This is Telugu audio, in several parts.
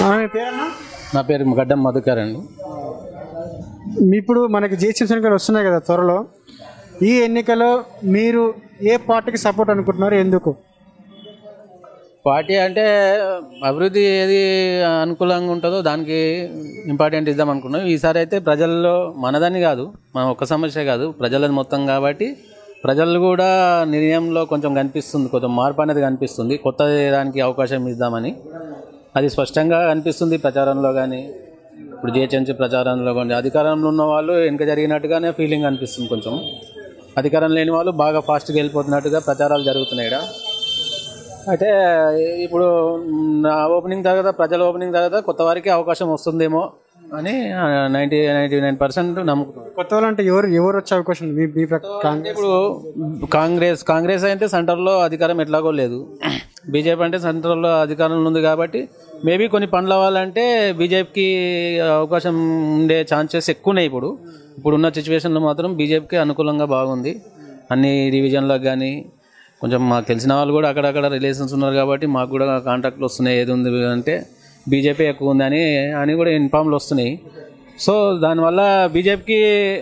మీ పేరన్నా? నా పేరు గడ్డం మధుకర్ అండి. ఇప్పుడు మనకి జిహెచ్ఎంసీ ఎన్నికలు వస్తున్నాయి కదా త్వరలో. ఈ ఎన్నికలో మీరు ఏ పార్టీకి సపోర్ట్ అనుకుంటున్నారు, ఎందుకు? పార్టీ అంటే అభివృద్ధి ఏది అనుకూలంగా ఉంటుందో దానికి ఇంపార్టెంట్ ఇద్దాం అనుకున్నాం. ఈసారి అయితే ప్రజల్లో మనదని కాదు, మన ఒక్క సమస్య కాదు, ప్రజలది మొత్తం కాబట్టి ప్రజలు కూడా నిర్ణయంలో కొంచెం కనిపిస్తుంది, కొంచెం మార్పు అనేది కనిపిస్తుంది. కొత్త దానికి అవకాశం ఇద్దామని అది స్పష్టంగా కనిపిస్తుంది ప్రచారంలో కానీ, ఇప్పుడు జిహెచ్ఎంసీ ప్రచారంలో కానీ. అధికారంలో ఉన్న వాళ్ళు వెనుక జరిగినట్టుగానే ఫీలింగ్ అనిపిస్తుంది. కొంచెం అధికారం లేని వాళ్ళు బాగా ఫాస్ట్గా వెళ్ళిపోతున్నట్టుగా ప్రచారాలు జరుగుతున్నాయి ఇక్కడ. అయితే ఇప్పుడు ఓపెనింగ్ తర్వాత, ప్రజల ఓపెనింగ్ తర్వాత కొత్త వారికి అవకాశం వస్తుందేమో అని 99% నమ్ముకుంటున్నాను. కొత్త వాళ్ళు అంటే ఎవరు వచ్చే అవకాశం ఉంది? ఇప్పుడు కాంగ్రెస్ అయితే సెంటర్లో అధికారం ఎట్లాగో లేదు, బీజేపీ అంటే సెంటర్లో అధికారంలో ఉంది కాబట్టి మేబీ కొన్ని పనులు అవ్వాలంటే బీజేపీకి అవకాశం ఉండే ఛాన్సెస్ ఎక్కువ ఉన్నాయి. ఇప్పుడున్న సిచ్యువేషన్లో మాత్రం బీజేపీకి అనుకూలంగా బాగుంది. అన్ని డివిజన్లకు కానీ కొంచెం మాకు తెలిసిన వాళ్ళు కూడా అక్కడక్కడ రిలేషన్స్ ఉన్నారు కాబట్టి మాకు కూడా కాంటాక్ట్లు వస్తున్నాయి. ఏది ఉంది అంటే బీజేపీ ఎక్కువ ఉంది అని కూడా ఇన్ఫామ్లు వస్తున్నాయి. సో దానివల్ల బీజేపీకి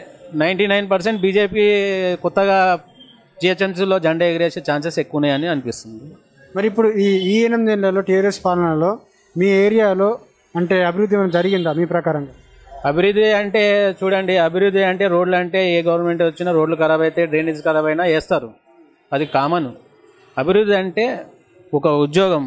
99% బీజేపీ కొత్తగా జిహెచ్ఎంసీలో జెండా ఎగిరేసే ఛాన్సెస్ ఎక్కువ ఉన్నాయని అనిపిస్తుంది. మరి ఇప్పుడు ఈ 8 ఏళ్లలో టీఆర్ఎస్ పాలనలో మీ ఏరియాలో అంటే అభివృద్ధి ఏమైనా జరిగిందా మీ ప్రకారంగా? అభివృద్ధి అంటే చూడండి, అభివృద్ధి అంటే రోడ్లు అంటే ఏ గవర్నమెంట్ వచ్చినా రోడ్లు ఖరాబ్ అయితే, డ్రైనేజ్ ఖరాబ్ అయినా వేస్తారు, అది కామన్. అభివృద్ధి అంటే ఒక ఉద్యోగం,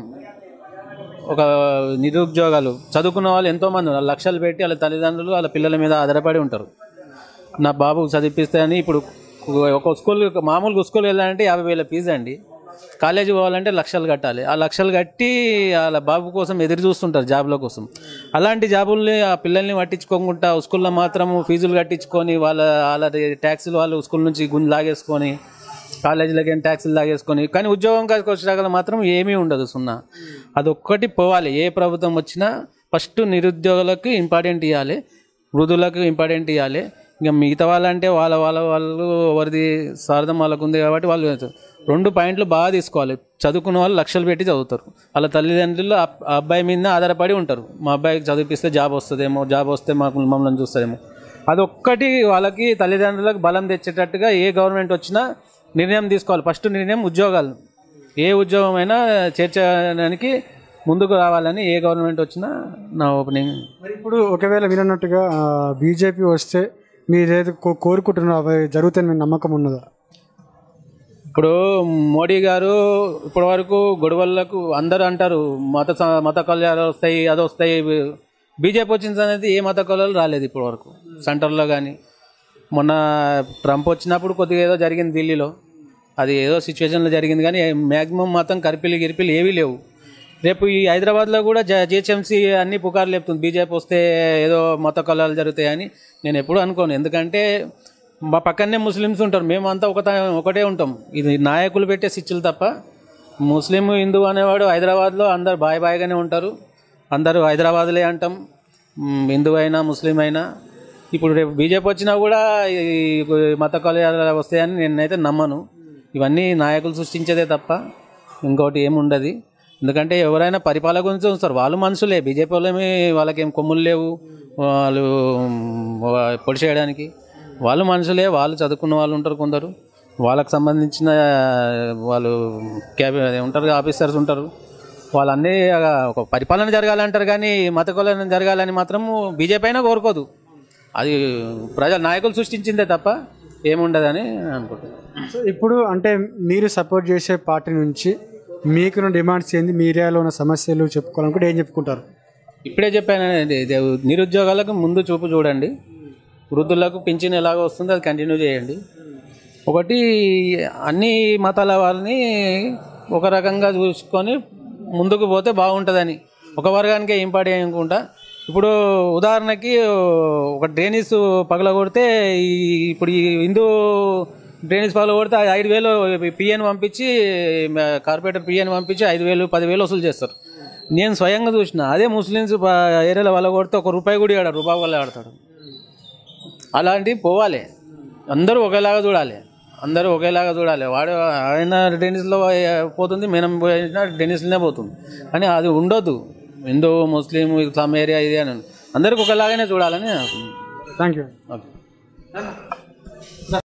ఒక నిరుద్యోగాలు, చదువుకున్న వాళ్ళు ఎంతోమంది లక్షలు పెట్టి వాళ్ళ తల్లిదండ్రులు వాళ్ళ పిల్లల మీద ఆధారపడి ఉంటారు. నా బాబు చదివిస్తే అని ఇప్పుడు ఒక స్కూల్, మామూలుగా స్కూల్ వెళ్ళాలంటే 50,000 ఫీజు అండి. కాలేజీ పోవాలంటే లక్షలు కట్టాలి. ఆ లక్షలు కట్టి వాళ్ళ బాబు కోసం ఎదురు చూస్తుంటారు జాబ్ల కోసం. అలాంటి జాబుల్ని ఆ పిల్లల్ని పట్టించుకోకుండా స్కూల్లో మాత్రం ఫీజులు కట్టించుకొని వాళ్ళ ట్యాక్సీలు వాళ్ళు స్కూల్ నుంచి గుంజు లాగేసుకొని, కాలేజీలకి ట్యాక్సీలు లాగేసుకొని, కానీ ఉద్యోగం వచ్చాక మాత్రం ఏమీ ఉండదు, సున్నా. అదొక్కటి పోవాలి. ఏ ప్రభుత్వం వచ్చినా ఫస్ట్ నిరుద్యోగులకు ఇంపార్టెంట్ ఇవ్వాలి, వృద్ధులకు ఇంపార్టెంట్ ఇవ్వాలి. ఇంకా మిగతా వాళ్ళంటే వాళ్ళు ఎవరిది స్వార్థం వాళ్ళకు ఉంది కాబట్టి వాళ్ళు 2 పాయింట్లు బాగా తీసుకోవాలి. చదువుకున్న వాళ్ళు లక్షలు పెట్టి చదువుతారు, వాళ్ళ తల్లిదండ్రులు ఆ అబ్బాయి మీద ఆధారపడి ఉంటారు. మా అబ్బాయికి చదివిస్తే జాబ్ వస్తుందేమో, జాబ్ వస్తే మమ్మల్ని చూస్తారేమో. అదొక్కటి వాళ్ళకి తల్లిదండ్రులకు బలం తెచ్చేటట్టుగా ఏ గవర్నమెంట్ వచ్చినా నిర్ణయం తీసుకోవాలి. ఫస్ట్ నిర్ణయం ఉద్యోగాలు, ఏ ఉద్యోగం అయినా చేర్చడానికి ముందుకు రావాలని ఏ గవర్నమెంట్ వచ్చినా నా ఓపెనింగ్. మరి ఇప్పుడు ఒకవేళ వినట్టుగా బీజేపీ వస్తే మీరేదో కోరుకుంటున్నారో అవి జరుగుతాయని మీకు నమ్మకం ఉన్నదా? ఇప్పుడు మోడీ గారు ఇప్పటి వరకు గొడవలకు అందరూ అంటారు మత కళాలు వస్తాయి, అది వస్తాయి. బీజేపీ వచ్చింది అనేది ఏ మత కళలు రాలేదు ఇప్పటి వరకు సెంటర్లో కానీ. మొన్న ట్రంప్ వచ్చినప్పుడు కొద్దిగా ఏదో జరిగింది ఢిల్లీలో, అది ఏదో సిచ్యువేషన్లో జరిగింది, కానీ మ్యాక్సిమం మాత్రం గిరిపిలు ఏవీ లేవు. రేపు ఈ హైదరాబాద్లో కూడా జిహెచ్ఎంసీ అన్ని పుకార్లు చెప్తుంది, బీజేపీ వస్తే ఏదో మత కళాలు జరుగుతాయని. నేను ఎప్పుడు అనుకోను, ఎందుకంటే మా పక్కనే ముస్లిమ్స్ ఉంటారు, మేమంతా ఒకటే ఉంటాం. ఇది నాయకులు పెట్టే సిచ్చులు తప్ప ముస్లిం హిందూ అనేవాడు హైదరాబాద్లో అందరు బాయిగానే ఉంటారు. అందరూ హైదరాబాద్లే అంటాం, హిందూ అయినా ముస్లిం అయినా. ఇప్పుడు రేపు బీజేపీ వచ్చినా కూడా మత కళాలు వస్తాయని నేనైతే నమ్మను. ఇవన్నీ నాయకులు సృష్టించేదే తప్ప ఇంకోటి ఏముండదు. ఎందుకంటే ఎవరైనా పరిపాలన గురించి చూస్తారు, వాళ్ళు మనుషులే. బీజేపీ వాళ్ళేమి వాళ్ళకేం కొమ్ములు లేవు, వాళ్ళు పొడి చేయడానికి. వాళ్ళు మనుషులే, వాళ్ళు చదువుకున్న వాళ్ళు ఉంటారు కొందరు, వాళ్ళకు సంబంధించిన వాళ్ళు ఉంటారు, ఆఫీసర్స్ ఉంటారు. వాళ్ళన్నీ ఒక పరిపాలన జరగాలంటారు, కానీ మత కళాలు జరగాలని మాత్రం బీజేపీ అయినా కోరుకోదు. అది ప్రజల నాయకులు సృష్టించిందే తప్ప ఏముండదని అనుకుంటున్నాను. సో ఇప్పుడు అంటే మీరు సపోర్ట్ చేసే పార్టీ నుంచి మీకున్న డిమాండ్స్ ఏంది, మీ ఏరియాలో ఉన్న సమస్యలు చెప్పుకోవాలనుకుంటే ఏం చెప్పుకుంటారు? ఇప్పుడే చెప్పానండి, నిరుద్యోగాలకు ముందు చూపు చూడండి, వృద్ధులకు పింఛన్ ఎలాగో వస్తుందో అది కంటిన్యూ చేయండి. ఒకటి అన్ని మతాల వాళ్ళని ఒక రకంగా చూసుకొని ముందుకు పోతే బాగుంటుందని, ఒక వర్గానికే ఇంపార్టెంట్ అనుకుంటా. ఇప్పుడు ఉదాహరణకి ఒక డ్రైనేజ్ పగలగొడితే ఇప్పుడు ఈ హిందూ డ్రైనేజ్ పగలగొడితే 5,000 పిఎన్ పంపించి, కార్పొరేటర్ పిఎన్ పంపించి 5,000 10,000 వసూలు చేస్తారు. నేను స్వయంగా చూసిన. అదే ముస్లిమ్స్ ఏరియాలో వాళ్ళ కొడితే ₹1 కూడా ఆడాడు, రూపాయి వల్ల ఆడతాడు. అలాంటివి పోవాలి, అందరూ ఒకేలాగా చూడాలి. వాడు ఆయన డ్రైనేజ్లో పోతుంది, మనం పోయినా డ్రైనేజ్లోనే పోతుంది, కానీ అది ఉండొద్దు. హిందూ ముస్లిం ఇస్లాం ఏరియా ఇది అని అందరికి ఒకలాగానే చూడాలని థ్యాంక్ యూ. ఓకే.